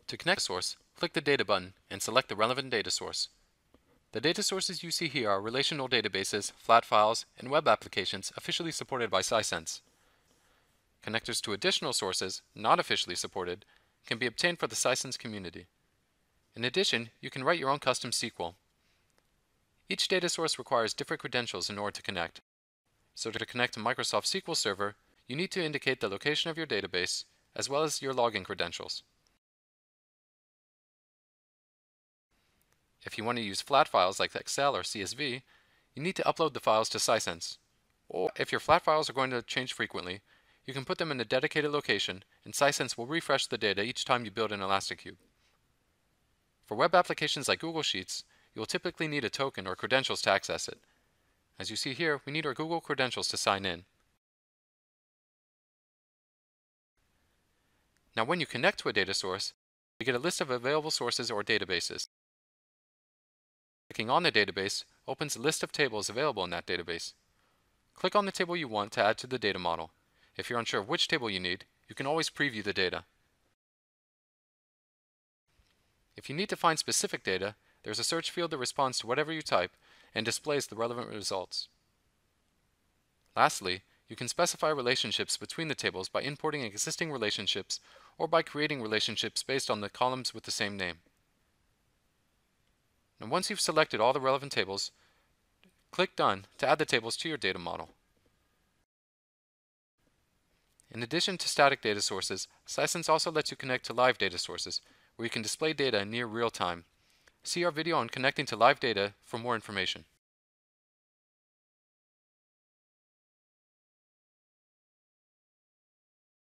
To connect a source, click the Data button and select the relevant data source. The data sources you see here are relational databases, flat files, and web applications officially supported by Sisense. Connectors to additional sources, not officially supported, can be obtained for the Sisense community. In addition, you can write your own custom SQL. Each data source requires different credentials in order to connect. So to connect to Microsoft SQL Server, you need to indicate the location of your database, as well as your login credentials. If you want to use flat files like Excel or CSV, you need to upload the files to Sisense. Or if your flat files are going to change frequently, you can put them in a dedicated location, and Sisense will refresh the data each time you build an Elastic Cube. For web applications like Google Sheets, you will typically need a token or credentials to access it. As you see here, we need our Google credentials to sign in. Now when you connect to a data source, you get a list of available sources or databases. Clicking on the database opens a list of tables available in that database. Click on the table you want to add to the data model. If you're unsure of which table you need, you can always preview the data. If you need to find specific data, there's a search field that responds to whatever you type and displays the relevant results. Lastly, you can specify relationships between the tables by importing existing relationships or by creating relationships based on the columns with the same name. And once you've selected all the relevant tables, click Done to add the tables to your data model. In addition to static data sources, Sisense also lets you connect to live data sources, where you can display data in near real time. See our video on connecting to live data for more information.